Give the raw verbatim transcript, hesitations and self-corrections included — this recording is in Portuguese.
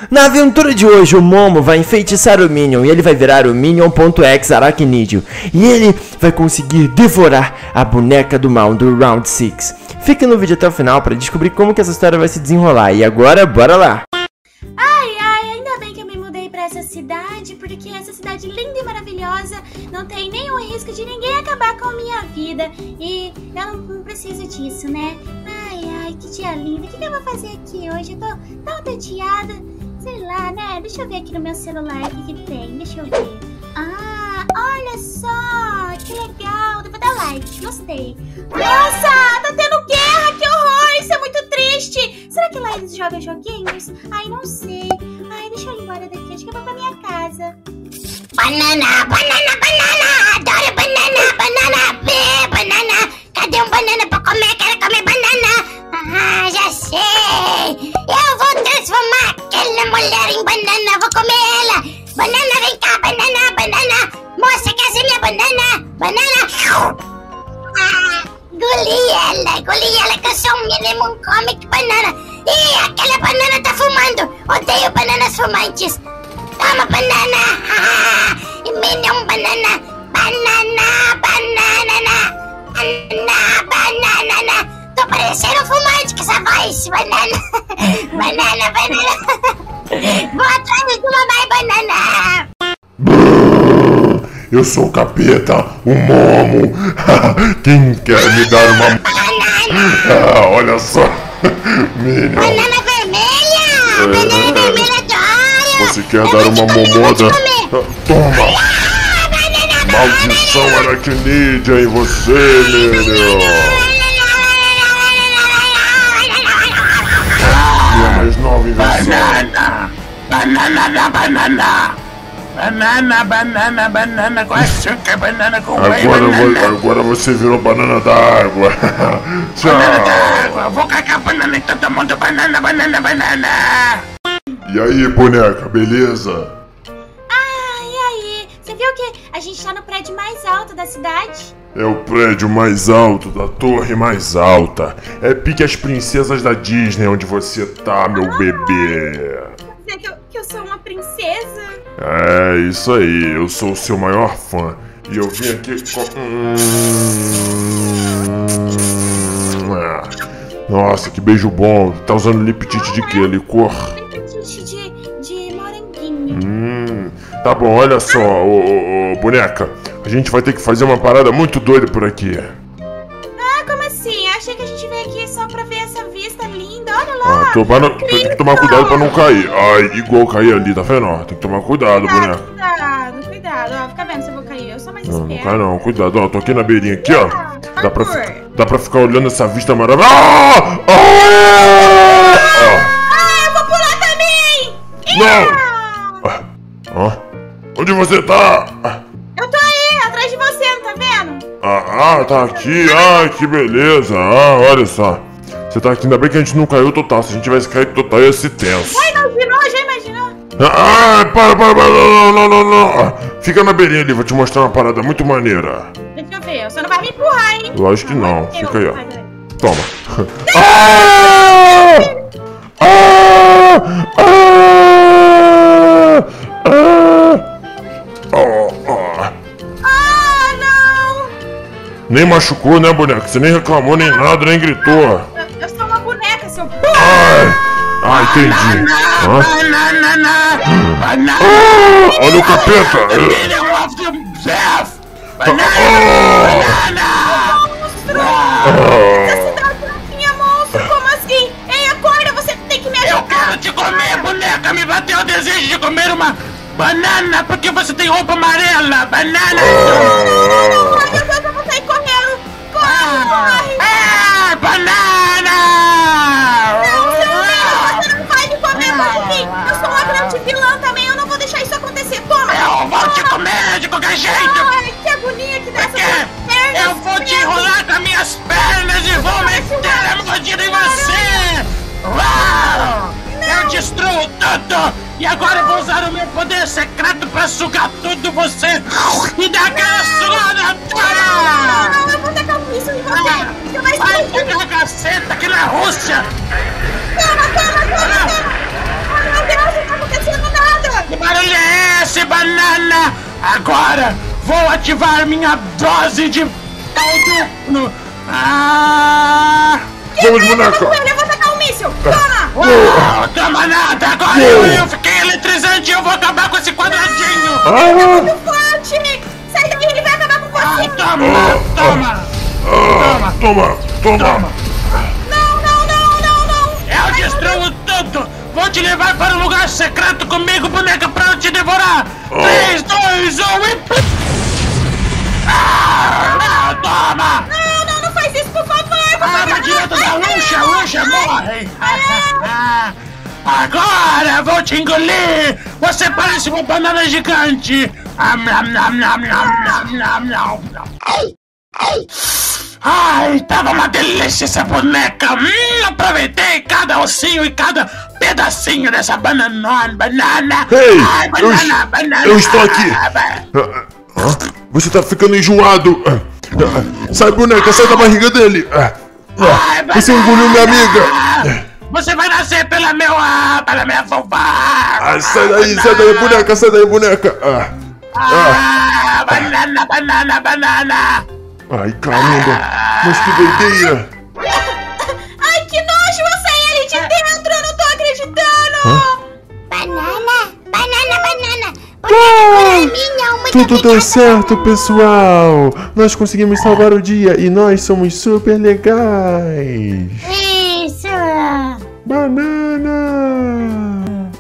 Na aventura de hoje, o Momo vai enfeitiçar o Minion e ele vai virar o Minion.X Aracnídeo. E ele vai conseguir devorar a boneca do mal do Round seis. Fique no vídeo até o final para descobrir como que essa história vai se desenrolar. E agora, bora lá! Ai, ai, ainda bem que eu me mudei pra essa cidade, porque essa cidade linda e maravilhosa não tem nenhum risco de ninguém acabar com a minha vida. E eu não, não preciso disso, né? Ai, ai, que dia lindo. O que, que eu vou fazer aqui hoje? Eu tô tão teteada. Sei lá, né? Deixa eu ver aqui no meu celular o que, que tem. Deixa eu ver. Ah, olha só! Que legal! Vou dar like. Gostei. Nossa! Tá tendo guerra! Que horror! Isso é muito triste! Será que lá eles jogam joguinhos? Ai, não sei. Ai, deixa eu ir embora daqui. Acho que eu vou pra minha casa. Banana, banana, banana! Adoro banana, banana, bê, banana! Cadê um banana pra comer? Quero comer banana! Ah, já sei! Eu vou transformar aquela mulher em banana! Vou comer ela! Banana, vem cá, banana, banana! Moça, quer ser minha banana? Banana! Ah, engoli ela, engoli ela que eu sou um Minimum Comic Banana! Ih, aquela banana tá fumando! Odeio bananas fumantes! Toma, banana! Ah, Minion banana! Banana, banana! Banana, banana! Tô parecendo um fumante com essa voz! Banana! Banana, banana! Vou atrás de uma mais banana! Eu sou o capeta, o Momo. Quem quer me dar uma... Ah, olha só. Minion. Banana vermelha! É... Banana vermelha adoro! Você quer eu dar uma comer, momoda? Toma! Ah, banana, Maldição aracnídea em você, Minion. Minha mais nova invenção. Banana! Banana, banana! Banana, banana, banana com açúcar, banana com whey, Agora, banana. vo- agora você virou banana d'água. Tchau. Banana d'água, vou cagar banana em todo mundo, banana, banana, banana. E aí, boneca, beleza? Ai, e aí? Você viu que a gente tá no prédio mais alto da cidade? É o prédio mais alto da torre mais alta. É pique as princesas da Disney onde você tá, meu bebê. Quer dizer que eu, que eu sou uma princesa? É, isso aí. Eu sou o seu maior fã. E eu vim aqui com... Hum, ah. Nossa, que beijo bom. Tá usando lip tint de quê? Licor? Lipetite de, de moranguinho. Hum, tá bom, olha só, ô, ô, ô, boneca. A gente vai ter que fazer uma parada muito doida por aqui. Ah, como assim? Eu achei que a gente veio aqui só pra ver essa vista linda. Olha lá! Ah, tô, pra não- tem que tomar cuidado pra não cair. Ai, igual cair ali, tá vendo? Ó, tem que tomar cuidado, boneca. Cuidado, cuidado. Ó, fica vendo se eu vou cair. Eu sou mais Não, não esperta. cai não, cuidado, ó, tô aqui na beirinha aqui, ó. Dá pra, Amor. fi- dá pra ficar olhando essa vista maravilhosa. Ah! Ah! Ah, eu vou pular também! Não! Ah, ó, onde você tá? Eu tô aí, atrás de você, não tá vendo? Ah, ah, tá aqui, ah, que beleza. Ah, olha só. Você tá aqui, ainda bem que a gente não caiu total. Se a gente tivesse caído total, ia ser tenso. Já imaginou? Já imaginou? Ah, para, para, para, não, não, não, não. Ah, fica na beirinha ali, vou te mostrar uma parada muito maneira. Deixa eu ver, você não vai me empurrar, hein? Lógico que não, Eu- fica aí, ó. Vai, vai. Toma. Ah! Ah! Ah! Ah! Oh, oh. Ah, não! Nem machucou, né, boneca? Você nem reclamou, nem nada, nem gritou. Eu, eu sou uma boneca, seu... Ai! Ah, entendi. Hã? Banana, banana, Ah, olha o capeta! Minion of the Death. Banana, Ah, banana. ah. Cidade não tinha monstro, como assim? Ei, acorda, você tem que me Eu ajudar! quero te comer, boneca, me bateu o desejo de comer uma banana, porque você tem roupa amarela, banana. Ai, meu Deus, eu vou sair correndo! Corre, corre! Ah, banana. Você não vai me comer, Buffy! Eu sou uma grande vilã também, eu não vou deixar isso acontecer! Toma! Eu vou te comer de qualquer jeito. Ai, que agonia que dá Porque essas pernas! eu vou te enrolar com as minhas pernas e vou meter a mordida em você! Uau! Eu destruo tudo! E agora eu vou usar o meu poder secreto pra sugar tudo você e dar aquela sugada! Não, eu vou tacar um míssil em você! Você vai Vai explodir! pegar a caceta aqui na Rússia! Toma, toma, toma, toma! Ai, meu Deus, eu tô Agora vou ativar minha dose de pau duplo. Ah! Vamos, boneca! Eu vou tacar um míssil! Toma! Uau, toma nada! Agora eu, eu fiquei eletrizante e eu vou acabar com esse quadradinho! Ah, Forte! Sai daqui, ele vai acabar com Ah, você! toma! Toma! ah, toma, toma! Não, não, não, não, não! Eu destruo tudo! Vou te levar para um lugar secreto comigo, boneca, pra eu te devorar! três, dois, um e... Ah, ah, toma! Não, não, não faz isso, por favor! Por Ah, favor! vai direto da Luxa, a Luxa morre! Ah, agora vou te engolir! Você parece uma banana gigante! Ah, nham, nham, nham, nham, nham, nham, nham. Ai, tava uma delícia essa boneca! Hum, aproveitei cada ossinho e cada pedacinho dessa banana, banana! Ei, Ai, eu, banana, banana. eu estou aqui! Ah, Ah, ah, você tá ficando enjoado! Ah, ah, sai, boneca, sai da barriga dele! Ah, ah, Ai, você banana. engoliu minha amiga! Você vai nascer pela meu, ah, pela minha vulva! Ah, sai daí, sai daí, boneca, sai daí, boneca! Ah, Ah, banana, banana, banana! ai, caramba! Mas que doideira! Ai, que nojo! Eu saí ali de dentro! Eu não tô acreditando! Banana, banana, banana. Boneca minha, muito Tudo deu obrigada. certo, pessoal! Nós conseguimos salvar o dia e nós somos super legais! Isso. Banana!